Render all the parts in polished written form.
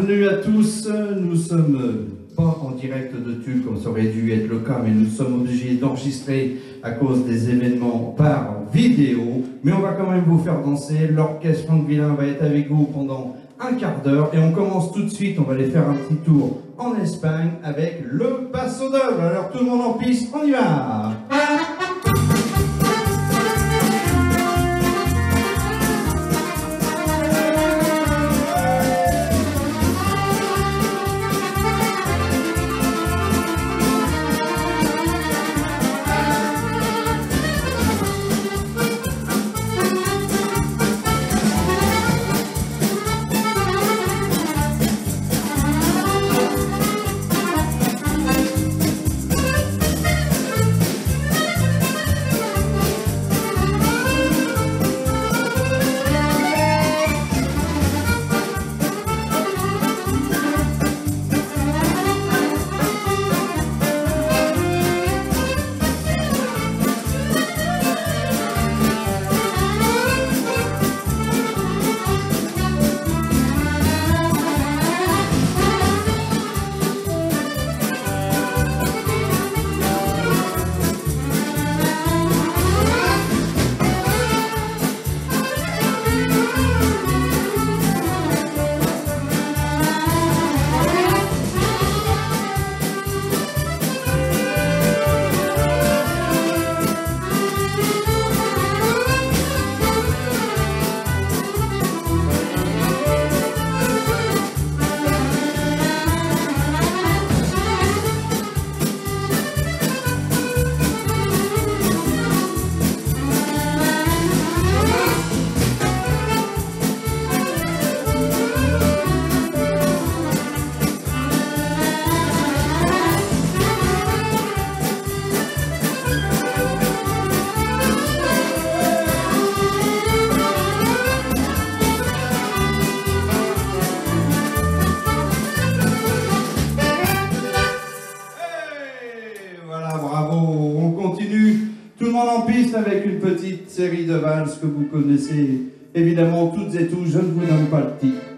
Bienvenue à tous, nous sommes pas en direct de Tulle comme ça aurait dû être le cas, mais nous sommes obligés d'enregistrer à cause des événements par vidéo, mais on va quand même vous faire danser. L'orchestre Franck Villain va être avec vous pendant un quart d'heure et on commence tout de suite, on va aller faire un petit tour en Espagne avec le Paso Doble. Alors tout le monde en piste, on y va! Avec une petite série de valses que vous connaissez évidemment toutes et tous, je ne vous donne pas le titre.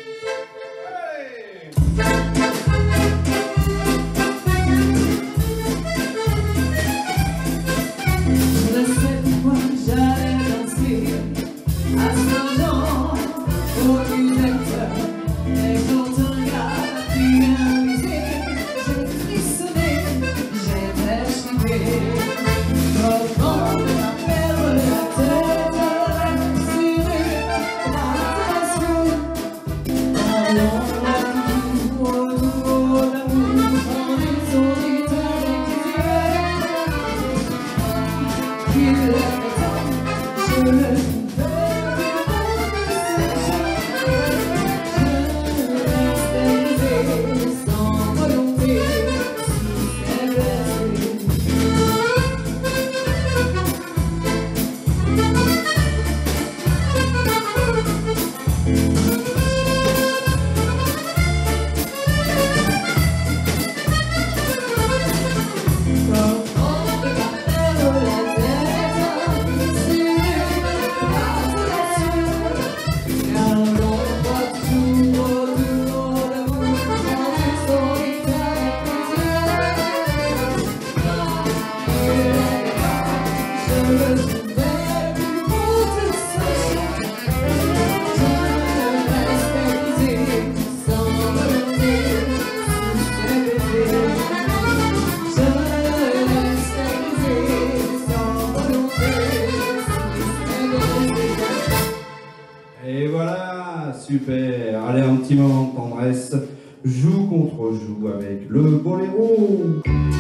Super, allez un petit moment de tendresse, joue contre joue avec le boléro.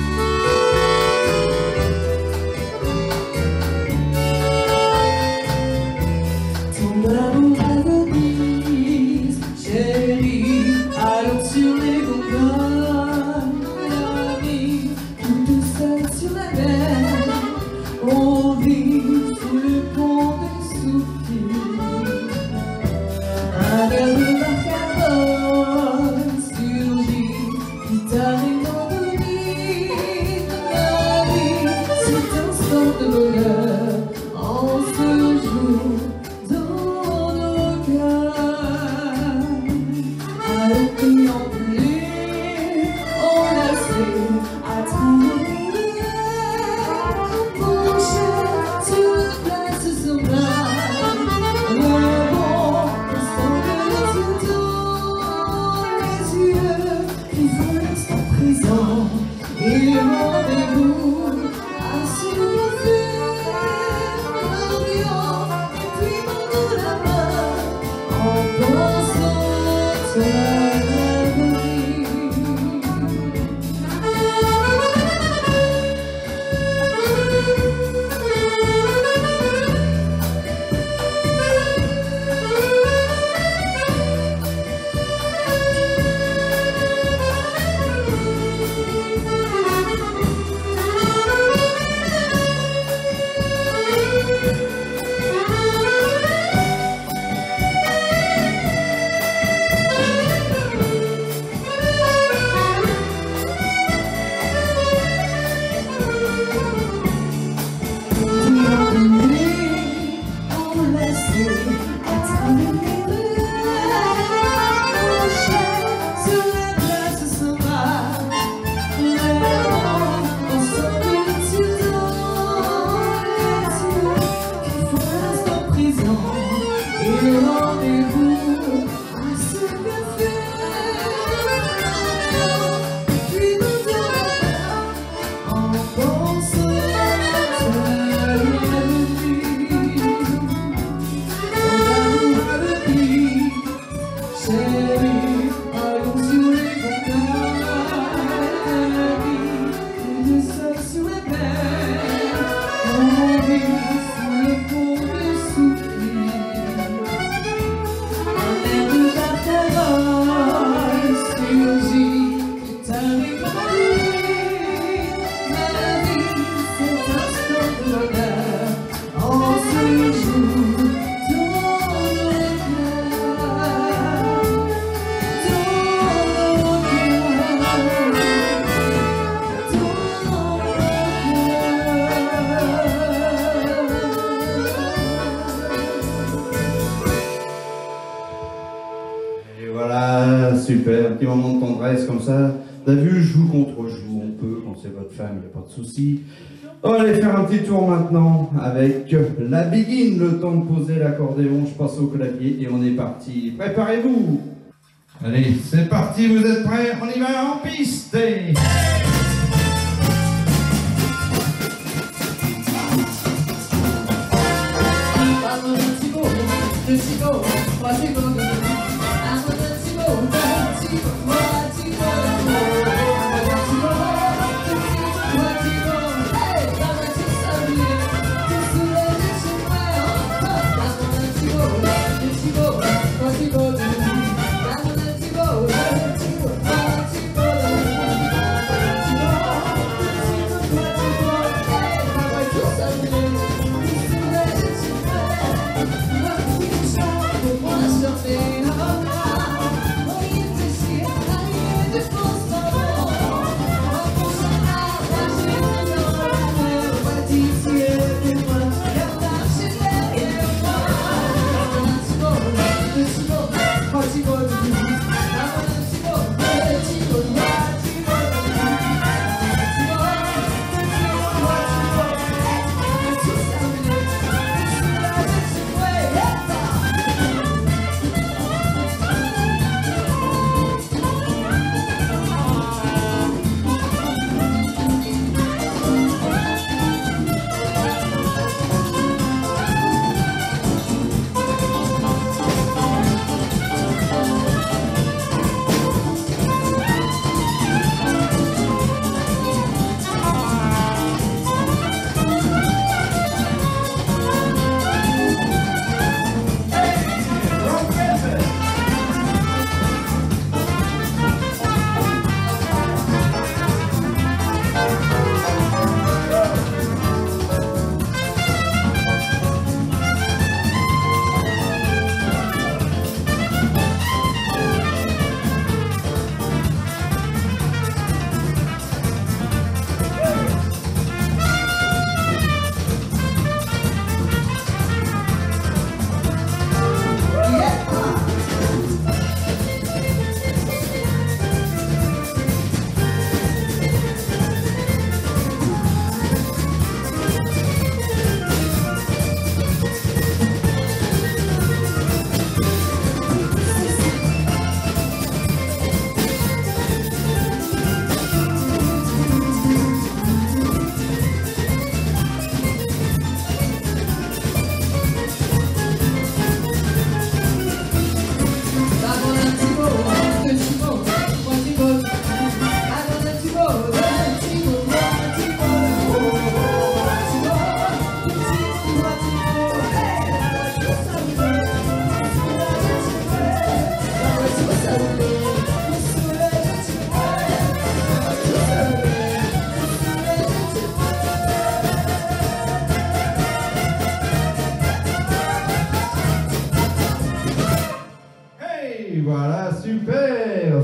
Ton amour agonise, chérie, allons sur les gondoles, l'ami, toute seule sur la mer, on vit sous le pont des soupirs. Un verre de Bacardone surgit, guitare et mandoline, la vie, c'est un sport de bonheur, en ce jour dans nos cœurs. Allons et en pluie, enlacés à travers les rivières, penchés sur la place sauvage. Le vent consomme les yeux dans les yeux qui font l'instant présent. Et rendez-vous à ce café, l'Orient, et puis dans la main, en pensant à l'avenir. Super, petit moment de tendresse comme ça. T'as vu, joue contre joue, on peut, quand c'est votre femme, il n'y a pas de souci. On va aller faire un petit tour maintenant avec la Begin, le temps de poser l'accordéon, je passe au clavier et on est parti. Préparez-vous. Allez, c'est parti, vous êtes prêts? On y va en piste. Let's go.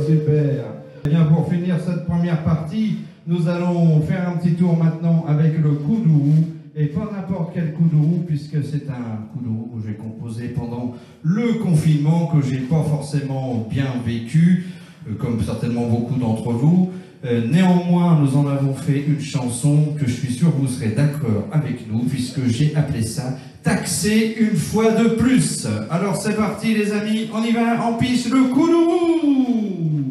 super. Eh bien, pour finir cette première partie, nous allons faire un petit tour maintenant avec le kuduro. Et pas n'importe quel kuduro, puisque c'est un kuduro que j'ai composé pendant le confinement, que j'ai pas forcément bien vécu, comme certainement beaucoup d'entre vous. Néanmoins, nous en avons fait une chanson que je suis sûr que vous serez d'accord avec nous, puisque j'ai appelé ça « Taxer une fois de plus ». Alors c'est parti les amis, on y va, en piste le kuduro.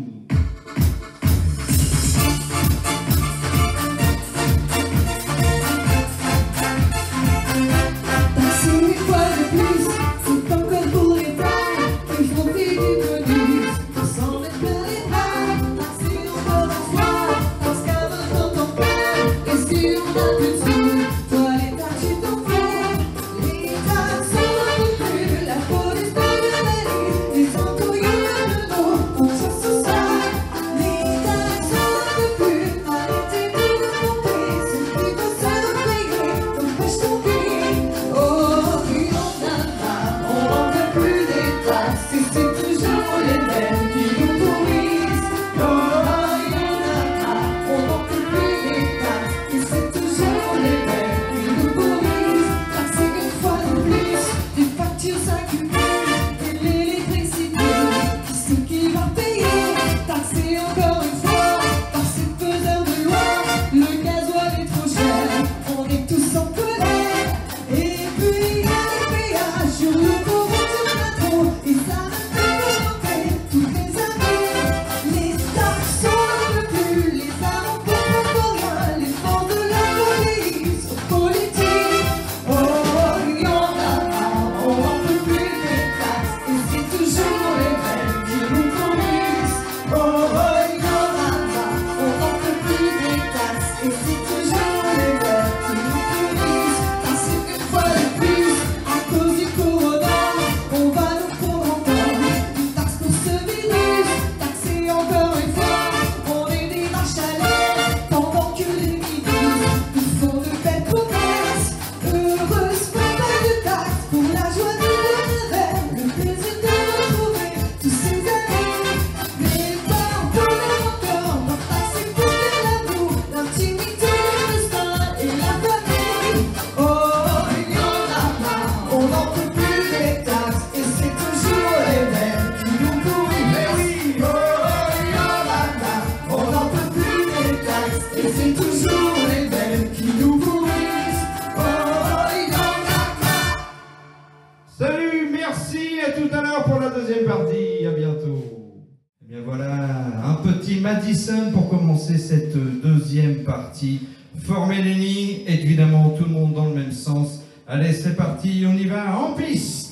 Madison pour commencer cette deuxième partie. Former les lignes, évidemment tout le monde dans le même sens. Allez, c'est parti, on y va en piste.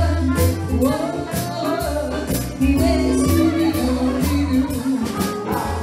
Wow.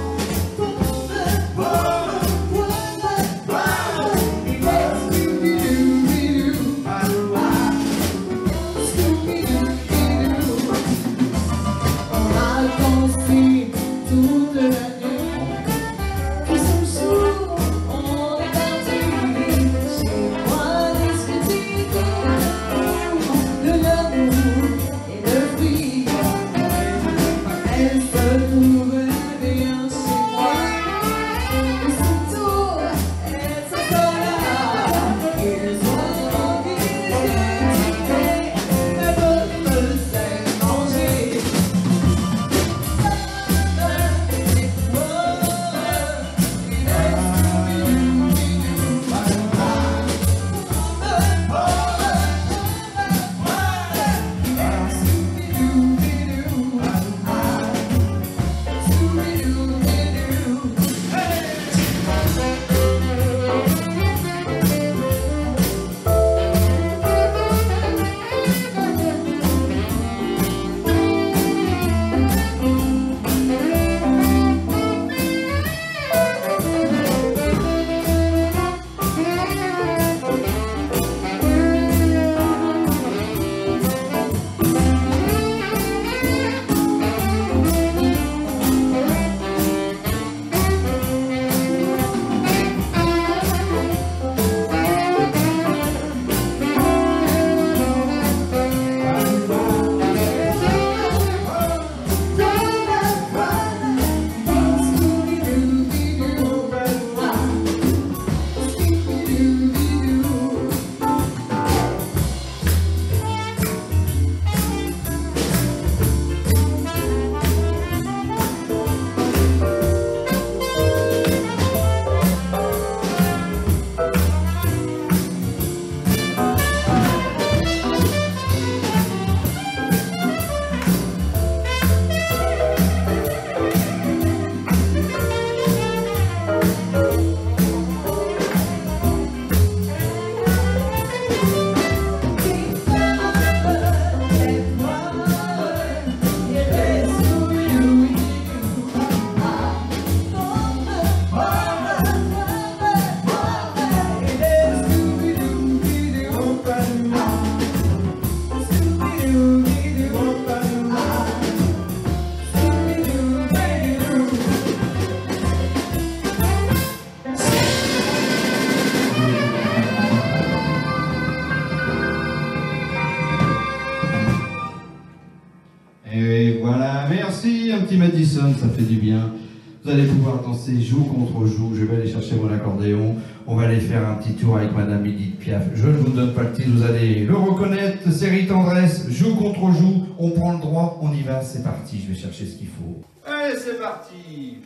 Et voilà, merci, un petit Madison, ça fait du bien. Vous allez pouvoir danser joue contre joue. Je vais aller chercher mon accordéon. On va aller faire un petit tour avec Madame Edith Piaf. Je ne vous donne pas le titre, vous allez le reconnaître. Série Tendresse, joue contre joue. On prend le droit, on y va, c'est parti. Je vais chercher ce qu'il faut. Allez, c'est parti.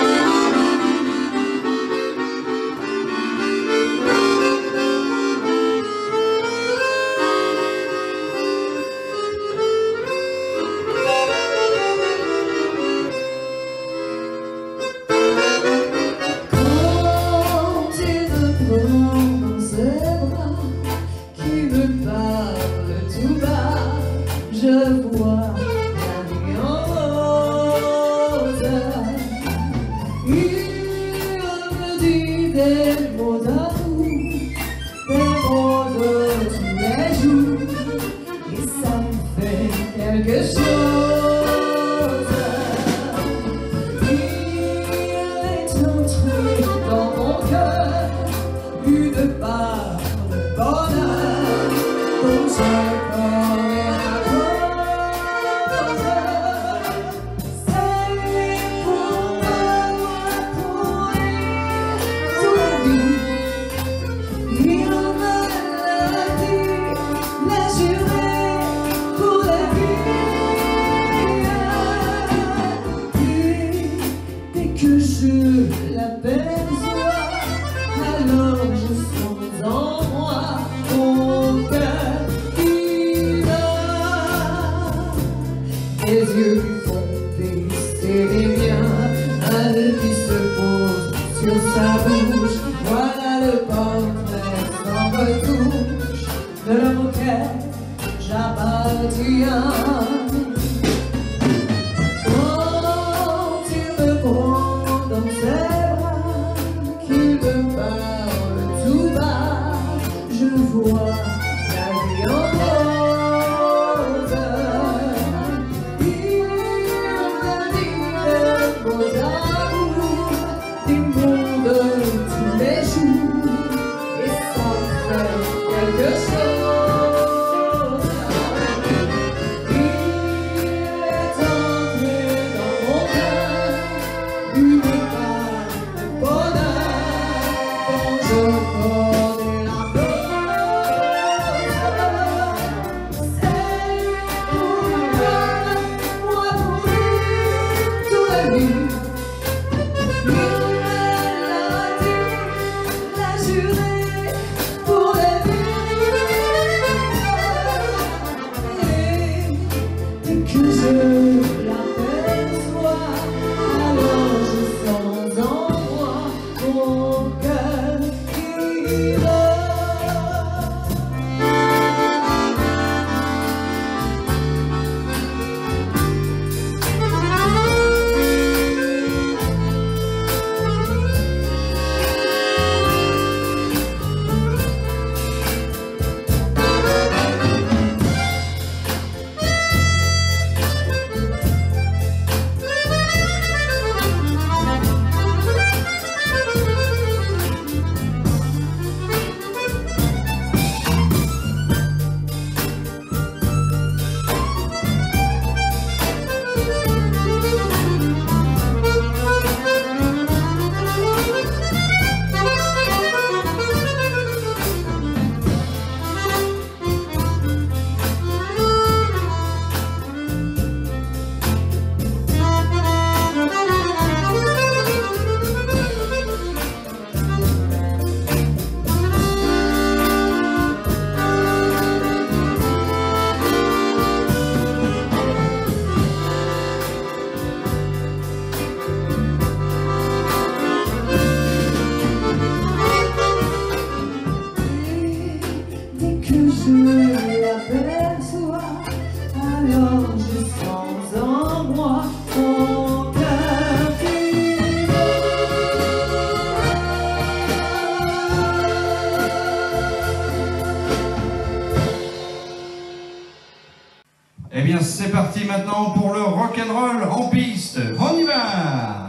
Je vois la vie en rose. Il me dit des mots d'amour, des mots de tous les jours, et ça me fait quelque chose. Il est entré dans mon cœur une part de bonheur dont je je l'aperçois, alors je sens en moi mon cœur qui bat. Les yeux lui font baisser les miens, un nœud qui se pose sur sa bouche. Voilà le portrait sans retouche de l'homme auquel j'appartiens. Dans ses bras, qu'il me parle tout bas, je vois la vie en rose. Il me dit des mots d'amour, des mots de tous les jours, et ça fait quelque chose. Il est entré dans mon cœur une pour la vie. je l'aperçois, alors je sens en moi mon cœur qui bat. Eh bien, c'est parti maintenant pour le rock'n'roll en piste. On y va!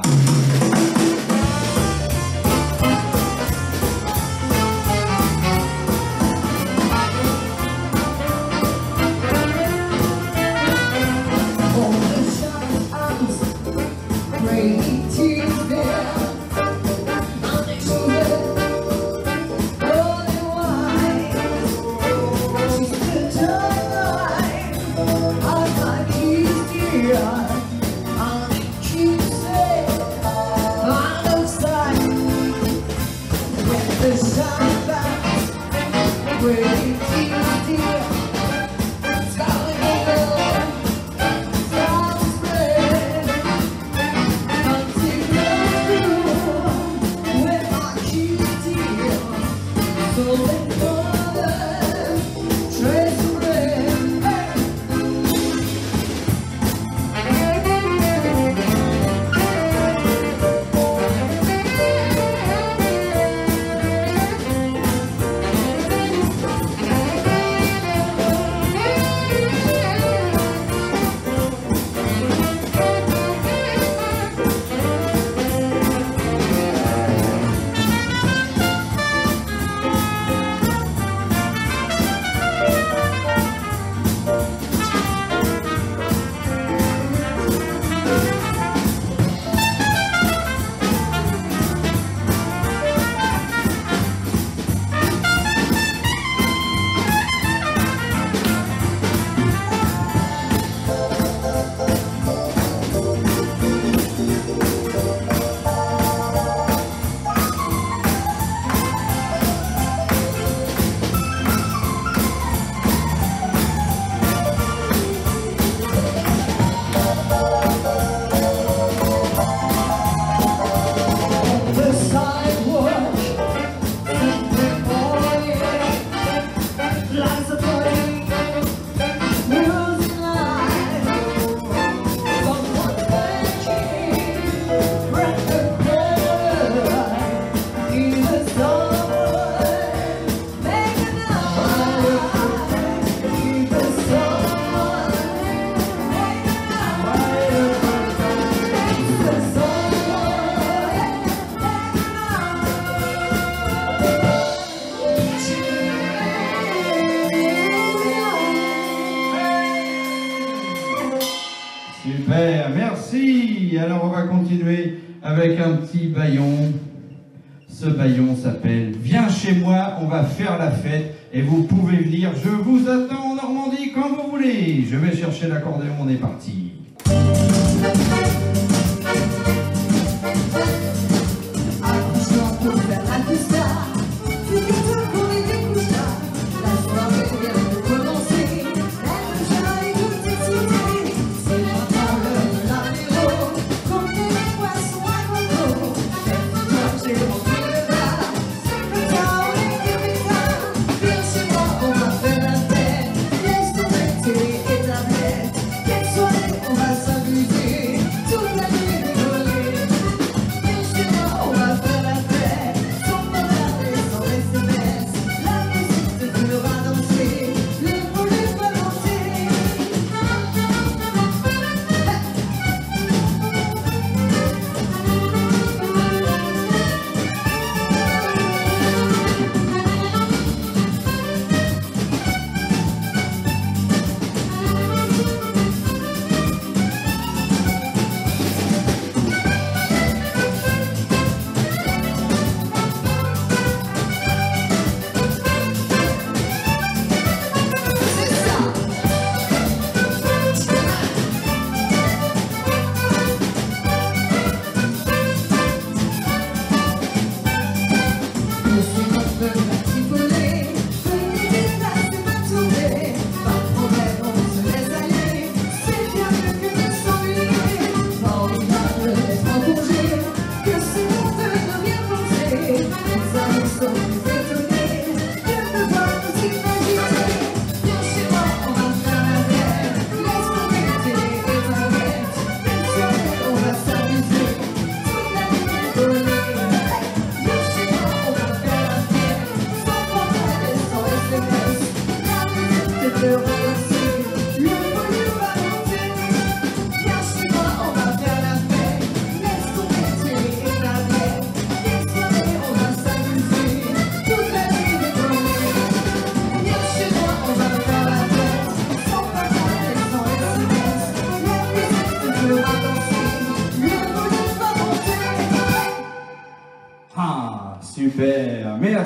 Super, merci. Alors on va continuer avec un petit bâillon. Ce bâillon s'appelle « Viens chez moi, on va faire la fête » et vous pouvez venir. Je vous attends en Normandie quand vous voulez. Je vais chercher l'accordéon, on est parti. Laisse tomber tes tablettes, qu'elles soient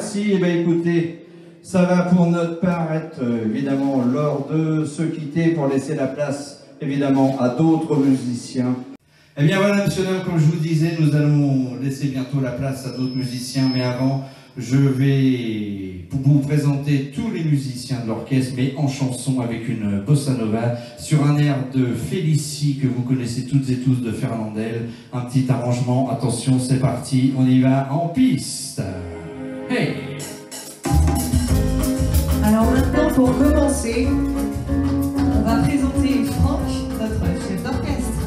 merci. Eh bien, écoutez, ça va pour notre part être évidemment l'heure de se quitter pour laisser la place évidemment à d'autres musiciens. Eh bien voilà, monsieur, dames, comme je vous disais, nous allons laisser bientôt la place à d'autres musiciens, mais avant, je vais vous présenter tous les musiciens de l'orchestre, mais en chanson avec une bossa nova sur un air de Félicie que vous connaissez toutes et tous de Fernandel. Un petit arrangement, attention, c'est parti, on y va en piste. Hey! Alors maintenant, pour commencer, on va présenter Franck, notre chef d'orchestre.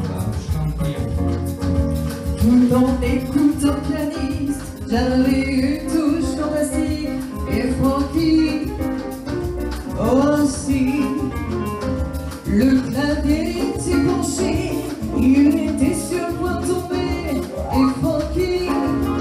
Tout en écoutant pianiste, j'avais une touche fantastique. Et Francky aussi. Le clavier était penché, il était sur le point de tomber. Et Francky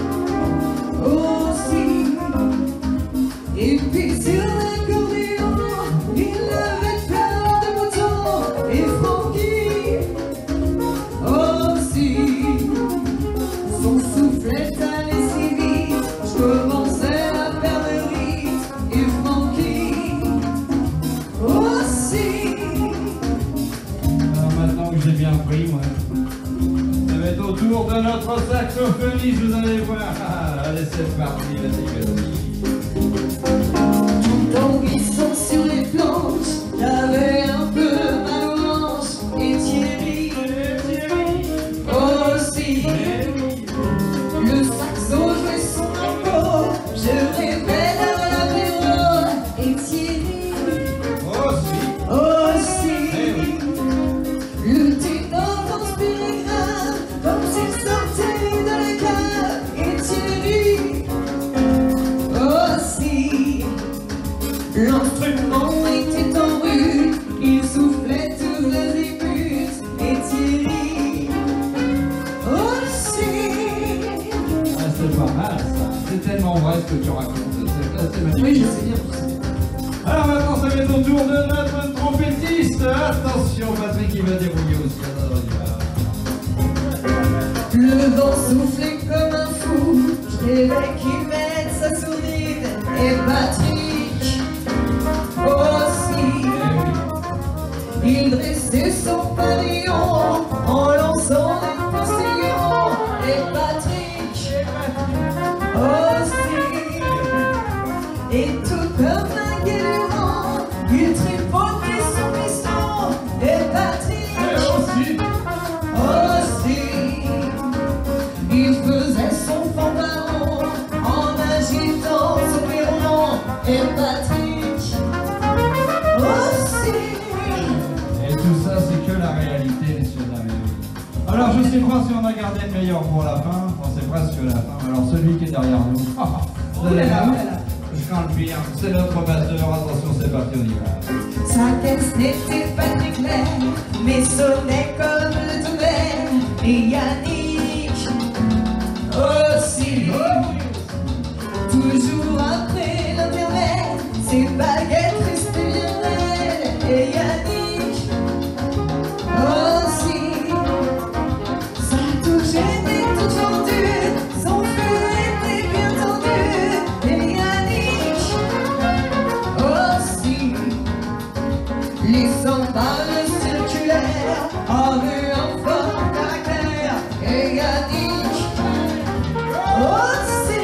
aussi. Et puis sur l'accordéon, il avait plein de boutons. Et Francky aussi. Son soufflet allait si vite, je commençais à perdre le rythme. Et Francky aussi. Alors maintenant que j'ai bien pris, moi, ça va être au tour de notre saxophoniste, vous allez voir. Allez, c'est parti, vas-y. Tout en glissant sur les planches, j'avais un peu mal aux hanches. Et Thierry aussi. Le saxo jouait son encore, je rêvais d'avoir la vérole. Et Thierry aussi. Le ténor transpirait grave, comme s'il sortait de la cave. Et Thierry aussi. L'instrument était en rude, il soufflait tous les écoutes. Et Thierry aussi. Ah, c'est pas mal ça, c'est tellement vrai ce que tu racontes, c'est magnifique. Oui, je sais bien. Alors maintenant, ça va être au tour de notre trompettiste. Attention, Patrick, il va dérouiller aussi. Alors, on y va. Le vent soufflait comme un fou, je rêvais qu'il mette sa sourdine. Et Patrick aussi. Il dressait son pavillon en lançant des postillons. Et Patrick aussi. Et tout comme un guérirant, il tripotait son piston. Et Patrick aussi. Il faisait son fanfaron en agitant son violon. Et Patrick aussi. Et tout ça, c'est que la réalité, messieurs, dames. Alors, je sais pas si on a gardé le meilleur pour la fin. Bon, c'est presque la fin. Alors, celui qui est derrière nous. Vous allez voir, je crains le pire. C'est notre batteur. Attention, c'est parti, on y va. Sa caisse n'était pas très claire, mais sonnait comme le tonnerre. Et Yannick aussi. Toujours après l'intermède, ses baguettes restaient bien belles. Et Yannick aussi. Sa touche était toute fendue, son feu était bien tendu. Et Yannick aussi. Les cymbales circulaires avaient un fort caractère. Et Yannick aussi.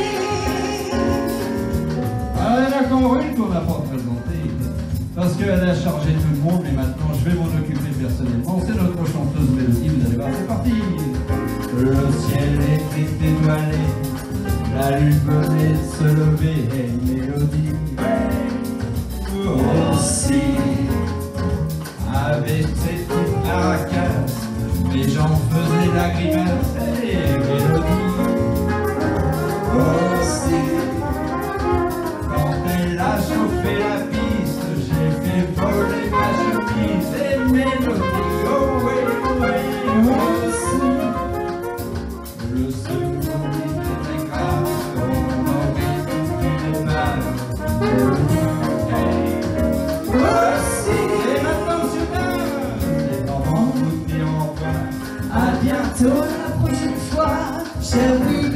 Ah, il y en a encore une qu'on n'a pas présentée. Parce qu'elle a chargé tout le monde, mais maintenant je vais m'en occuper personnellement. C'est notre chanteuse Mélodie, vous allez voir, c'est parti. Le ciel était étoilé, la lune venait de se lever, et Mélodie aussi. Avec ses petites maracas, les gens faisaient la grimace, et Mélodie aussi. Quand elle a chauffé la piste, j'ai fait voler ma chemise, et Mélodie, oh oui, aussi. Le second était très grave, on aurait tout fait mal. Aussi. Et maintenant, super, les parents vous diront au revoir. À bientôt la prochaine fois, cher public.